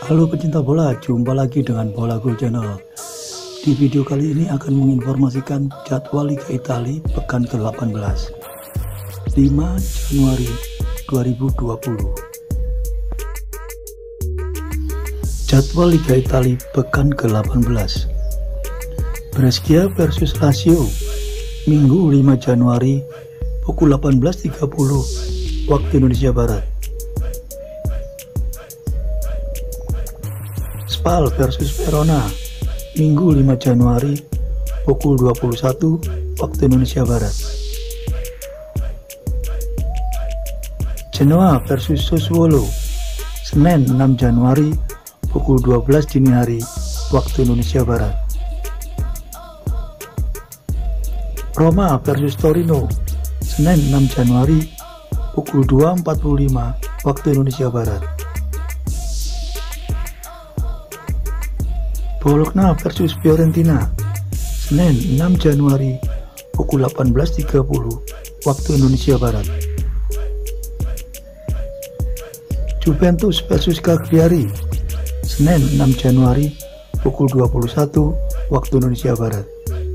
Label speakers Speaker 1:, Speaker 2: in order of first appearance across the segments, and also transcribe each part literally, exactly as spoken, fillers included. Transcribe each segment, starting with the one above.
Speaker 1: Halo pecinta bola, jumpa lagi dengan Bola Gol Channel. Di video kali ini akan menginformasikan jadwal Liga Italia pekan ke delapan belas lima Januari dua ribu dua puluh. Jadwal Liga Italia pekan ke delapan belas. Brescia versus Lazio, Minggu lima Januari pukul delapan belas tiga puluh waktu Indonesia Barat. Spal versus Verona, Minggu lima Januari pukul dua puluh satu waktu Indonesia Barat. Genoa versus Sassuolo, Senin enam Januari pukul dua belas dini hari waktu Indonesia Barat. Roma versus Torino, Senin enam Januari pukul dua empat puluh lima waktu Indonesia Barat. Bologna versus Fiorentina, Senin enam Januari pukul delapan belas tiga puluh waktu Indonesia Barat. Juventus versus Cagliari, Senin enam Januari pukul dua puluh satu waktu Indonesia Barat.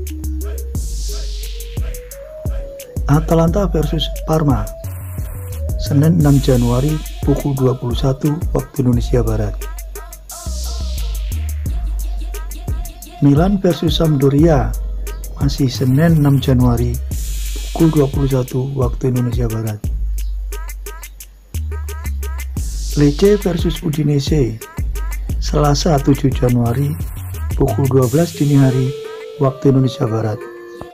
Speaker 1: Atalanta versus Parma, Senin enam Januari pukul dua puluh satu waktu Indonesia Barat. Milan versus Sampdoria, masih Senin enam Januari pukul dua puluh satu waktu Indonesia Barat. Lecce versus Udinese, Selasa tujuh Januari pukul dua belas dini hari waktu Indonesia Barat.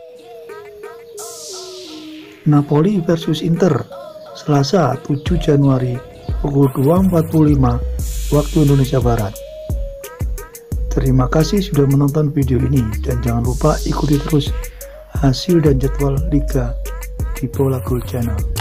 Speaker 1: Napoli versus Inter, Selasa tujuh Januari pukul dua empat puluh lima waktu Indonesia Barat. Terima kasih sudah menonton video ini dan jangan lupa ikuti terus hasil dan jadwal Liga di Bola Gol Channel.